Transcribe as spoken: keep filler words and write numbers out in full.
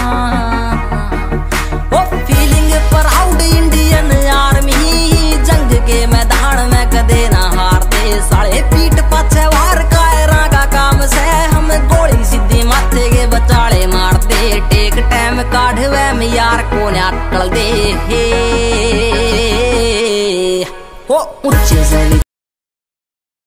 ओ feeling proud Indian army, जंग के मैदान में कदे ना हारते। साले पीठ पाछे वार कायरा का काम से, हम गोली सीधी माथे के बचाले मारते। टेक टाइम काढ़वे में यार को ना टल दे। ओ ऊंचे